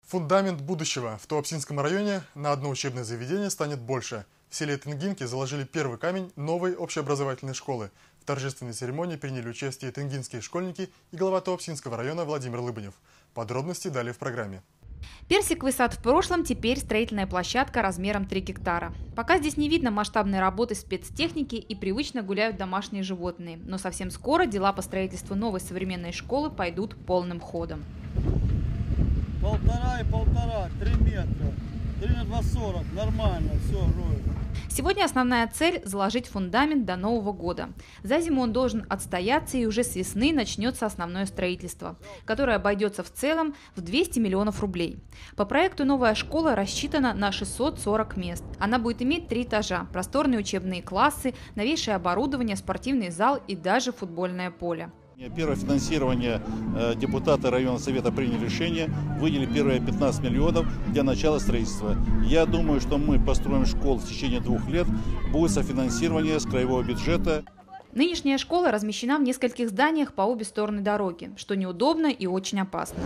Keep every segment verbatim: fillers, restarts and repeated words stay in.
Фундамент будущего. В Туапсинском районе на одно учебное заведение станет больше. В селе Тенгинки заложили первый камень новой общеобразовательной школы. В торжественной церемонии приняли участие тенгинские школьники и глава Туапсинского района Владимир Лыбанев. Подробности далее в программе. Персиковый сад в прошлом, теперь строительная площадка размером три гектара. Пока здесь не видно масштабной работы спецтехники и привычно гуляют домашние животные. Но совсем скоро дела по строительству новой современной школы пойдут полным ходом. Полтора и полтора, три метра, три на два сорок, нормально, все, роем. Сегодня основная цель – заложить фундамент до Нового года. За зиму он должен отстояться, и уже с весны начнется основное строительство, которое обойдется в целом в двести миллионов рублей. По проекту новая школа рассчитана на шестьсот сорок мест. Она будет иметь три этажа, просторные учебные классы, новейшее оборудование, спортивный зал и даже футбольное поле. Первое финансирование депутаты районного совета приняли решение, выделили первые пятнадцать миллионов для начала строительства. Я думаю, что мы построим школу в течение двух лет, будет софинансирование с краевого бюджета. Нынешняя школа размещена в нескольких зданиях по обе стороны дороги, что неудобно и очень опасно.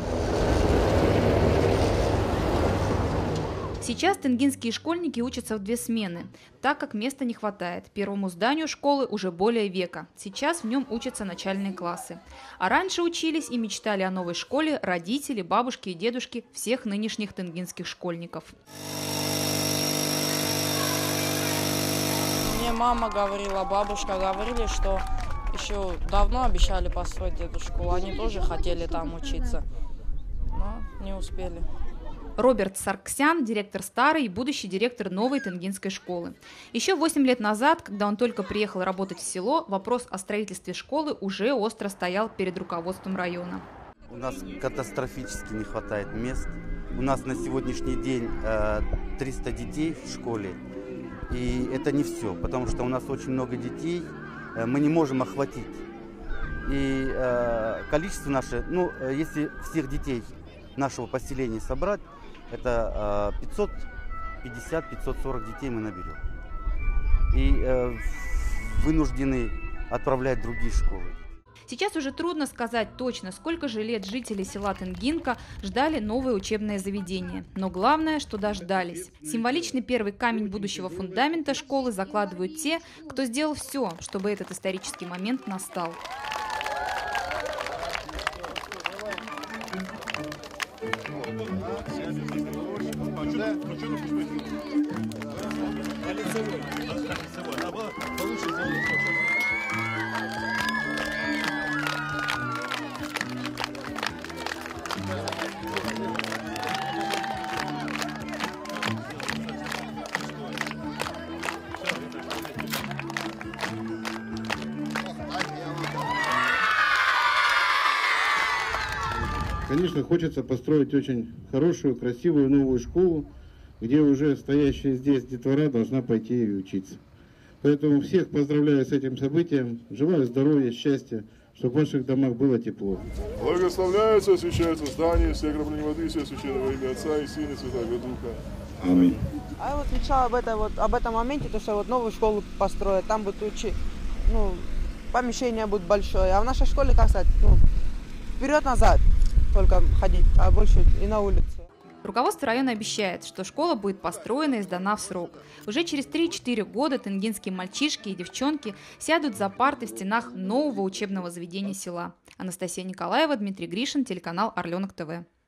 Сейчас тенгинские школьники учатся в две смены, так как места не хватает. Первому зданию школы уже более века. Сейчас в нем учатся начальные классы. А раньше учились и мечтали о новой школе родители, бабушки и дедушки всех нынешних тенгинских школьников. Мне мама говорила, бабушка говорили, что еще давно обещали построить эту школу. Они тоже хотели там учиться, но не успели. Роберт Сарксян – директор старой и будущий директор новой тенгинской школы. Еще восемь лет назад, когда он только приехал работать в село, вопрос о строительстве школы уже остро стоял перед руководством района. У нас катастрофически не хватает мест. У нас на сегодняшний день триста детей в школе. И это не все, потому что у нас очень много детей, мы не можем охватить. И количество наше, ну, если всех детей нашего поселения собрать, это пятьсот пятьдесят — пятьсот сорок детей мы наберем. И э, вынуждены отправлять в другие школы. Сейчас уже трудно сказать точно, сколько же лет жители села Тенгинка ждали новое учебное заведение. Но главное, что дождались. Символичный первый камень будущего фундамента школы закладывают те, кто сделал все, чтобы этот исторический момент настал. Конечно, хочется построить очень хорошую, красивую новую школу, где уже стоящая здесь детвора должна пойти и учиться. Поэтому всех поздравляю с этим событием, желаю здоровья, счастья, чтобы в ваших домах было тепло. Благословляются, освящаются здания, все окропления воды, все священное во имя Отца и Сына и Святого Духа. Аминь. А я вот мечтала об, этой, вот, об этом моменте, то, что вот новую школу построят, там будет учить, ну, помещение будет большое. А в нашей школе, как сказать, ну, вперед-назад только ходить, а больше и на улице. Руководство района обещает, что школа будет построена и сдана в срок. Уже через три-четыре года тенгинские мальчишки и девчонки сядут за парты в стенах нового учебного заведения села. Анастасия Николаева, Дмитрий Гришин, телеканал Орленок ТВ.